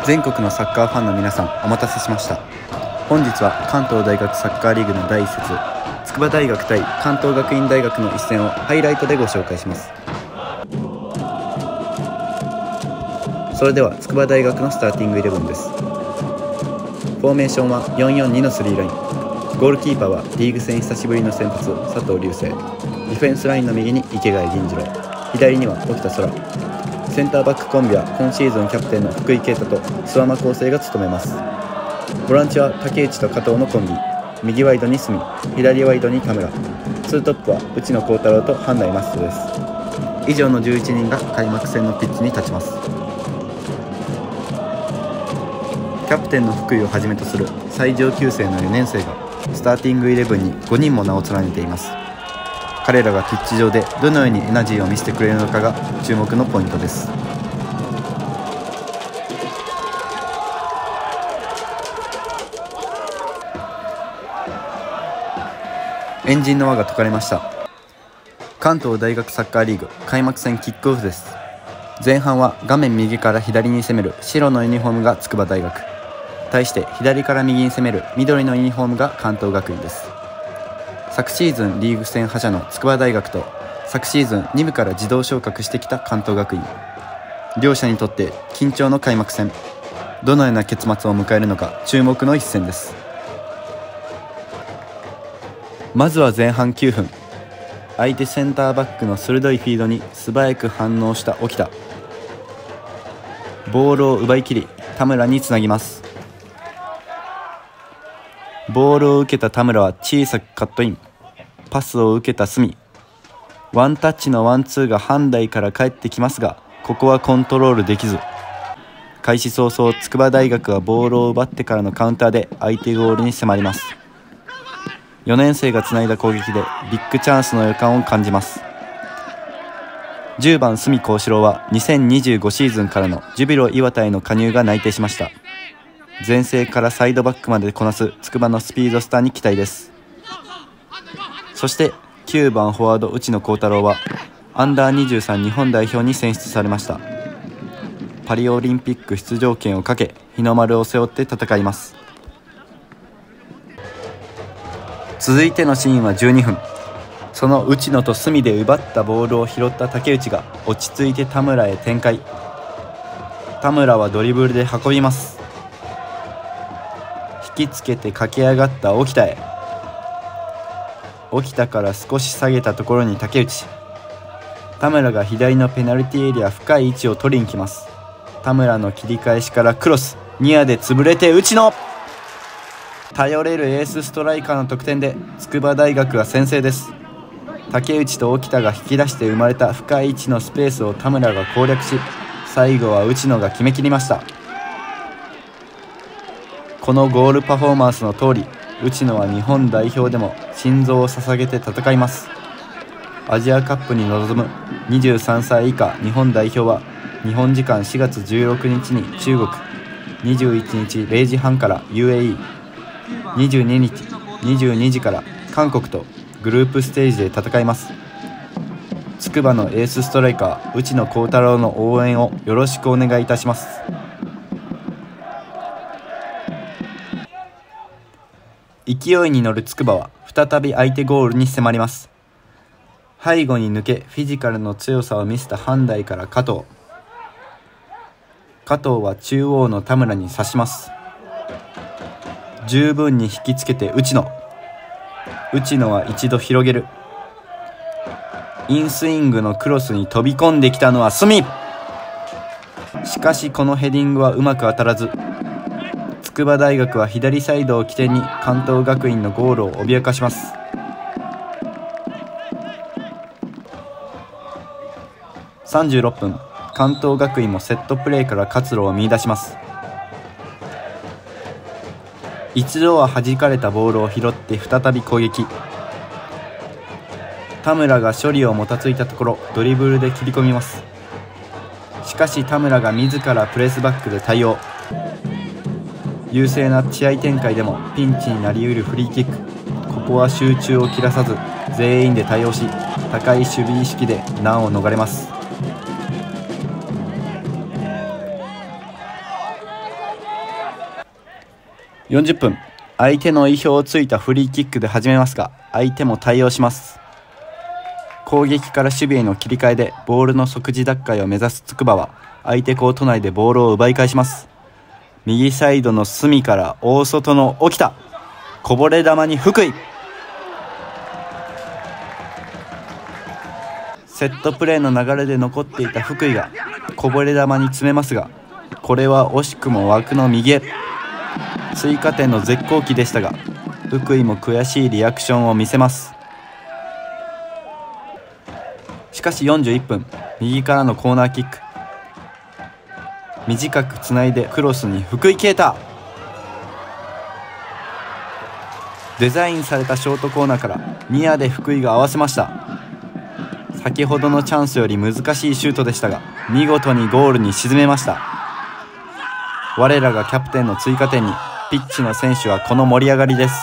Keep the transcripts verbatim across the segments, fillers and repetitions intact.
全国のサッカーファンの皆さん、お待たせしました。本日は関東大学サッカーリーグのだいいっ節、筑波大学対関東学院大学の一戦をハイライトでご紹介します。それでは筑波大学のスターティングイレブンです。フォーメーションは よんよんに のスリーライン。ゴールキーパーはリーグ戦久しぶりの先発佐藤龍成。ディフェンスラインの右に池谷銀次郎、左には沖田空。センターバックコンビは今シーズンキャプテンの福井啓太と諏訪間康生が務めます。ボランチは竹内と加藤のコンビ。右ワイドに角、左ワイドに田村。ツートップは内野幸太郎と半内マストです。以上のじゅういちにんが開幕戦のピッチに立ちます。キャプテンの福井をはじめとする最上級生のよねん生がスターティングイレブンにごにんも名を連ねています。彼らがピッチ上でどのようにエナジーを見せてくれるのかが注目のポイントです。エンジンの輪が解かれました。関東大学サッカーリーグ開幕戦キックオフです。前半は画面右から左に攻める白のユニフォームが筑波大学、対して左から右に攻める緑のユニフォームが関東学院です。昨シーズンリーグ戦覇者の筑波大学と昨シーズンに部から自動昇格してきた関東学院、両者にとって緊張の開幕戦、どのような結末を迎えるのか注目の一戦です。まずは前半きゅうふん、相手センターバックの鋭いフィードに素早く反応した沖田、ボールを奪い切り田村につなぎます。ボールを受けた田村は小さくカットイン、パスを受けた角、ワンタッチのワンツーが半台から返ってきますが、ここはコントロールできず、開始早々筑波大学はボールを奪ってからのカウンターで相手ゴールに迫ります。よねん生がつないだ攻撃でビッグチャンスの予感を感じます。じゅうばん角幸四郎はにせんにじゅうごシーズンからのジュビロ磐田への加入が内定しました。前線からサイドバックまでこなす筑波のスピードスターに期待です。そしてきゅうばんフォワード内野幸太郎はアンダーにじゅうさん日本代表に選出されました。パリオリンピック出場権をかけ日の丸を背負って戦います。続いてのシーンはじゅうにふん、その内野と隅で奪ったボールを拾った竹内が落ち着いて田村へ展開。田村はドリブルで運びます。引きつけて駆け上がった沖田へ。沖田から少し下げたところに竹内。田村が左のペナルティーエリア深い位置を取りに来ます。田村の切り返しからクロス、ニアで潰れて内野。頼れるエースストライカーの得点で筑波大学は先制です。竹内と沖田が引き出して生まれた深い位置のスペースを田村が攻略し、最後は内野が決めきりました。このゴールパフォーマンスの通り、内野は日本代表でも心臓を捧げて戦います。アジアカップに臨むにじゅうさんさい以下日本代表は日本時間しがつじゅうろくにちに中国、にじゅういちにちれいじはんから ユーエーイー、にじゅうににちにじゅうにじから韓国とグループステージで戦います。筑波のエースストライカー内野幸太郎の応援をよろしくお願いいたします。勢いに乗る筑波は再び相手ゴールに迫ります。背後に抜けフィジカルの強さを見せた半台から加藤。加藤は中央の田村に刺します。十分に引きつけて内野。内野は一度広げる。インスイングのクロスに飛び込んできたのは角。しかしこのヘディングはうまく当たらず、筑波大学は左サイドを起点に関東学院のゴールを脅かします。さんじゅうろっぷん、関東学院もセットプレーから活路を見出します。一度は弾かれたボールを拾って再び攻撃。田村が処理をもたついたところドリブルで切り込みます。しかし田村が自らプレスバックで対応。優勢な試合展開でもピンチになりうるフリーキック、ここは集中を切らさず全員で対応し、高い守備意識で難を逃れます。 よんじゅっぷん、相手の意表をついたフリーキックで始めますが、相手も対応します。攻撃から守備への切り替えでボールの即時奪回を目指す筑波は、相手コート内でボールを奪い返します。右サイドの隅から大外の沖田、こぼれ球に福井。セットプレーの流れで残っていた福井がこぼれ球に詰めますが、これは惜しくも枠の右へ。追加点の絶好機でしたが、福井も悔しいリアクションを見せます。しかしよんじゅういっぷん、右からのコーナーキック、短くつないでクロスに福井啓太。デザインされたショートコーナーからニアで福井が合わせました。先ほどのチャンスより難しいシュートでしたが、見事にゴールに沈めました。我らがキャプテンの追加点にピッチの選手はこの盛り上がりです。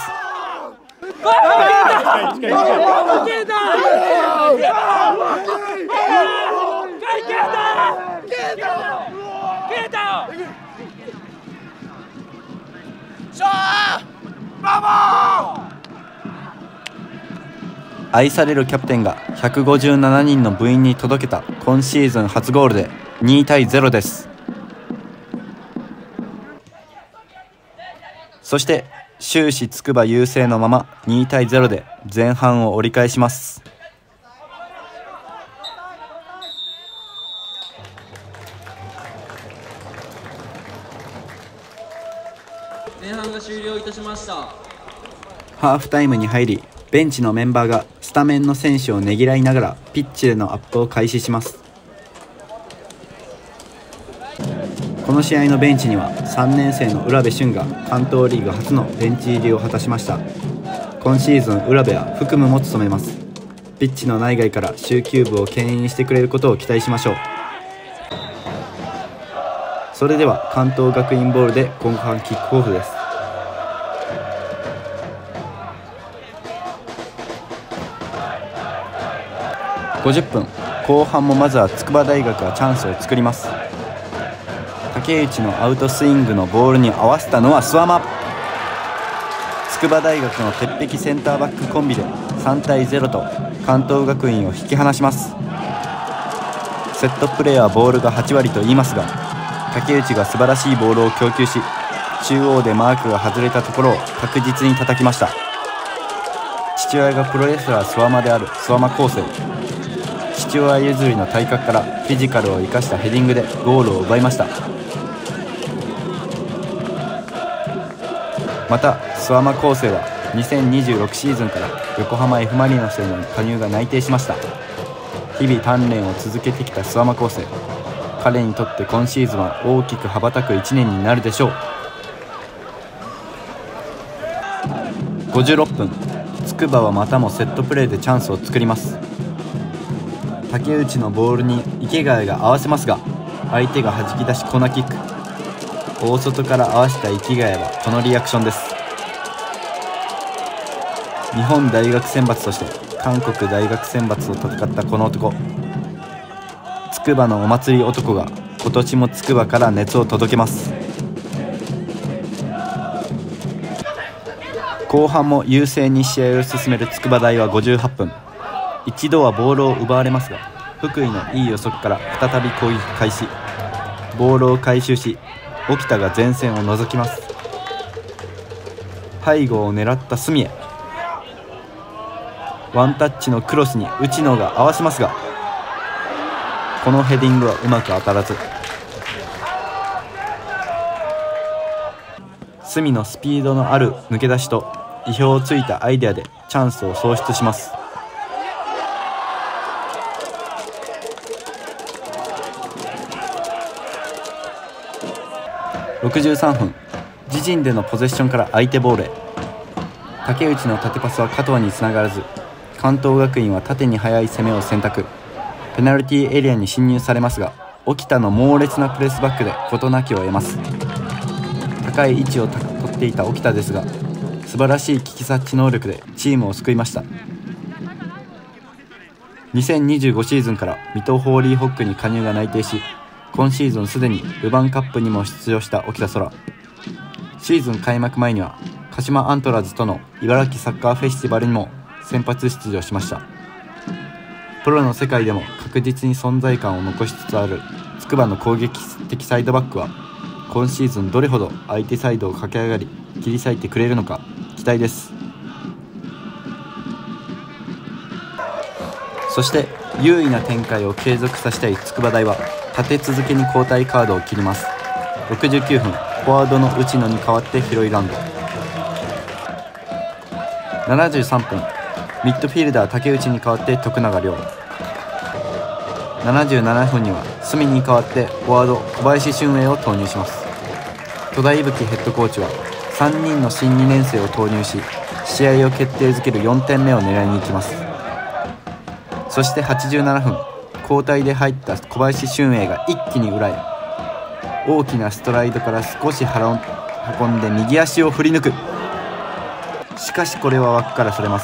愛されるキャプテンがひゃくごじゅうななにんの部員に届けた今シーズン初ゴールでにたいゼロです。そして終始筑波優勢のままにたいゼロで前半を折り返します。 前半が終了いたしました。 ハーフタイムに入り、ベンチのメンバーがスタメンの選手をねぎらいながらピッチでのアップを開始します。この試合のベンチにはさんねん生の浦部俊が関東リーグ初のベンチ入りを果たしました。今シーズン浦部は副務も務めます。ピッチの内外から蹴球部を牽引してくれることを期待しましょう。それでは関東学院ボールで後半キックオフです。ごじゅっぷん、後半もまずは筑波大学がチャンスを作ります。竹内のアウトスイングのボールに合わせたのは諏訪間。筑波大学の鉄壁センターバックコンビでさんたいゼロと関東学院を引き離します。セットプレーはボールがはちわりと言いますが、竹内が素晴らしいボールを供給し、中央でマークが外れたところを確実に叩きました。父親がプロレスラー諏訪間である諏訪間康生。父親譲りの体格からフィジカルを生かしたヘディングでゴールを奪いました。また諏訪間康生はにせんにじゅうろくシーズンから横浜 F ・マリノスへの加入が内定しました。日々鍛錬を続けてきた諏訪間康生、彼にとって今シーズンは大きく羽ばたくいちねんになるでしょう。ごじゅうろっぷん、筑波はまたもセットプレーでチャンスを作ります。竹内のボールに池谷が合わせますが、相手が弾き出しコーナーキック。大外から合わせた池谷はこのリアクションです。日本大学選抜として韓国大学選抜と戦ったこの男、筑波のお祭り男が今年も筑波から熱を届けます。後半も優勢に試合を進める筑波大はごじゅうはっぷん、一度はボールを奪われますが、福井のいい予測から再び攻撃開始。ボールを回収し、沖田が前線を覗きます。背後を狙った隅へ、ワンタッチのクロスに内野が合わせますが、このヘディングはうまく当たらず。隅のスピードのある抜け出しと意表をついたアイデアでチャンスを創出します。ろくじゅうさんふん、自陣でのポゼッションから相手ボールへ。竹内の縦パスは加藤につながらず、関東学院は縦に速い攻めを選択。ペナルティーエリアに侵入されますが、沖田の猛烈なプレスバックで事なきを得ます。高い位置を取っていた沖田ですが、素晴らしい危機察知能力でチームを救いました。にせんにじゅうごシーズンから水戸ホーリーホックに加入が内定し、今シーズンすでにルヴァンカップにも出場した沖田空。 シーズン開幕前には鹿島アントラーズとの茨城サッカーフェスティバルにも先発出場しました。プロの世界でも確実に存在感を残しつつある筑波の攻撃的サイドバックは、今シーズンどれほど相手サイドを駆け上がり切り裂いてくれるのか期待です。そして優位な展開を継続させたい筑波大は立て続けに交代カードを切ります。ろくじゅうきゅうふん、フォワードの内野に代わって広井ランド。ななじゅうさんぷん、ミッドフィルダー竹内に代わって徳永涼。ななじゅうななふんには隅に代わってフォワード小林俊英を投入します。戸田伊吹ヘッドコーチはさんにんの新にねん生を投入し、試合を決定づけるよんてんめを狙いに行きます。そしてはちじゅうななふん、交代で入った小林俊英が一気に裏へ。大きなストライドから少し腹を運んで右足を振り抜く。しかしこれは枠からそれます。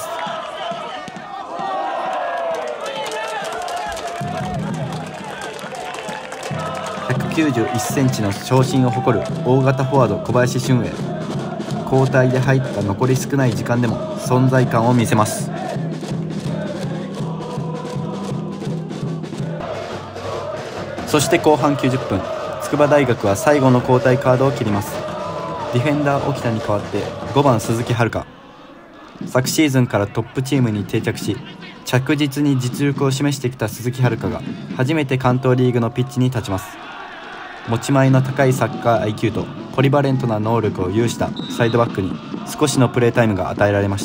ひゃくきゅうじゅういっセンチの長身を誇る大型フォワード小林俊英、交代で入った残り少ない時間でも存在感を見せます。そして後半きゅうじゅっぷん、筑波大学は最後の交代カードを切ります。ディフェンダー沖田に代わってごばん鈴木遥。昨シーズンからトップチームに定着し、着実に実力を示してきた鈴木遥が初めて関東リーグのピッチに立ちます。持ち前の高いサッカー アイキュー とポリバレントな能力を有したサイドバックに少しのプレータイムが与えられました。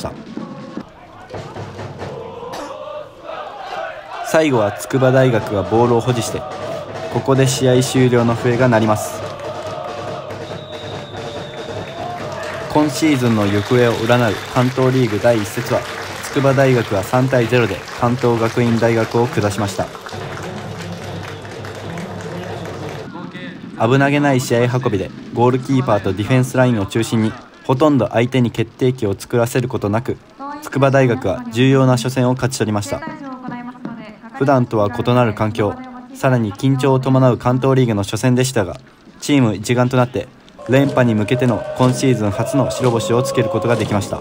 最後は筑波大学がボールを保持して、ここで試合終了の笛が鳴ります。今シーズンの行方を占う関東リーグだいいっ節は、筑波大学はさんたいゼロで関東学院大学を下しました。危なげない試合運びでゴールキーパーとディフェンスラインを中心にほとんど相手に決定機を作らせることなく、筑波大学は重要な初戦を勝ち取りました。普段とは異なる環境、さらに緊張を伴う関東リーグの初戦でしたが、チーム一丸となって連覇に向けての今シーズン初の白星をつけることができました。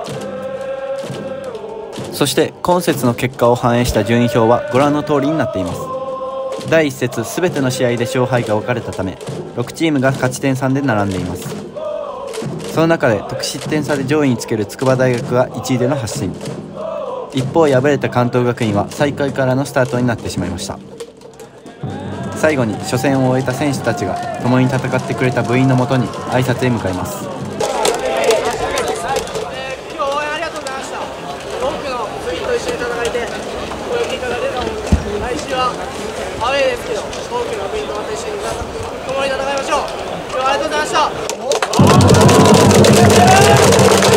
そして今節の結果を反映した順位表はご覧の通りになっています。だいいっ節すべての試合で勝敗が分かれたため、ろくチームが勝ち点さんで並んでいます。その中で得失点差で上位につける筑波大学がいちいでの発進。一方敗れた関東学院は最下位からのスタートになってしまいました。最後に初戦を終えた選手たちが共に戦ってくれた部員のもとに挨拶へ向かいます。 今日応援ありがとうございました。多くの部員と一緒に戦えてこういう結果が出たので、来週はアウェーですけど多くの部員とまた一緒に共に戦いましょう。今日はありがとうございました。